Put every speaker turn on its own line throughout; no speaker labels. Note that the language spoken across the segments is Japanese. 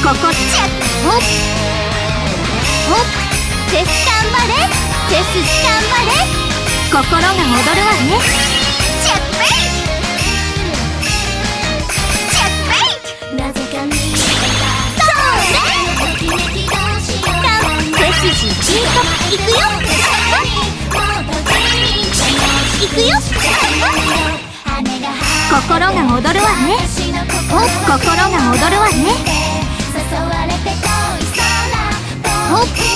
ここチェック。ほっほっ。フェス頑張れ。フェス頑張れ。心が踊るわね。チェックメイト。チェックメイト。なぜかにそうね。背筋ピンといくよ。いくよ。心が踊るわね。お、心が踊るわね。お、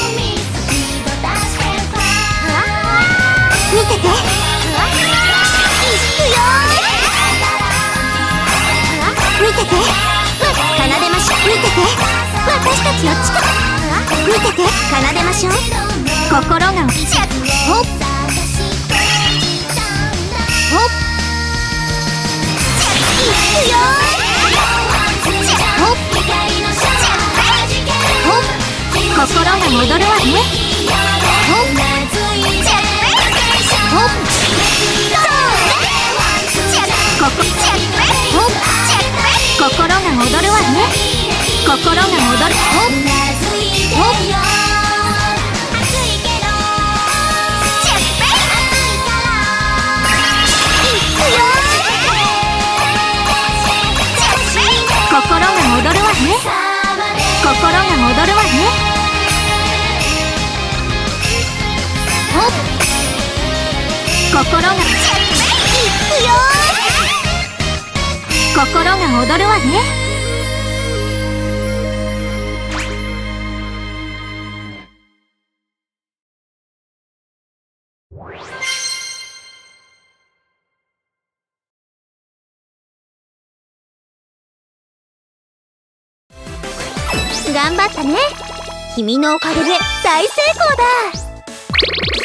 見てて。いくよ。見てて。奏でましょう。見てて。私たちの力。見てて。奏でましょう。心がチェック。ほっほっ。いくよ。ほっほっ。心が戻るわね。ほっほっ。ここほっ。心が戻るわね。心が戻る。ほっほっ。心が戻るわね。心が戻るわね。ほっ。心がいくよ。心が戻るわね。頑張ったね。君のおかげで大成功だ。